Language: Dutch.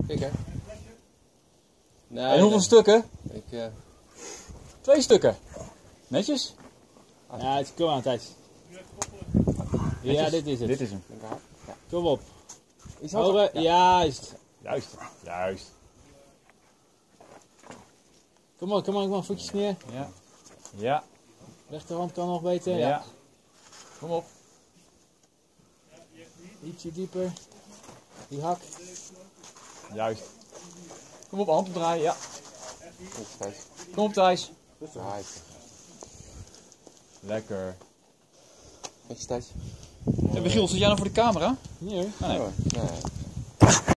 Kijk hè. Nee, En hoeveel stukken? Ik, 2 stukken. Netjes? Ja, het is kom aan Thijs. Ja, dit is het. Dit is hem. Kom op. Is Horen, juist. Juist. Juist. Kom op, voetjes neer. Ja. Ja. Rechterhand kan nog beter. Ja. Ja. Kom op. Ietsje dieper. Die hak. Juist. Kom op, hand opdraaien. Ja. Goed, Thijs. Kom op, Thijs. Right. Lekker. Netjes Thijs. En Michiel, zit jij nou voor de camera? Nee hoor. Ah, nee. Oh, nee.